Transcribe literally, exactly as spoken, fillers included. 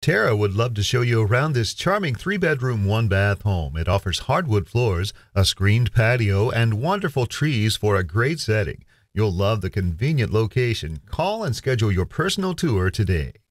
Tara would love to show you around this charming three-bedroom, one-bath home. It offers hardwood floors, a screened patio, and wonderful trees for a great setting. You'll love the convenient location. Call and schedule your personal tour today.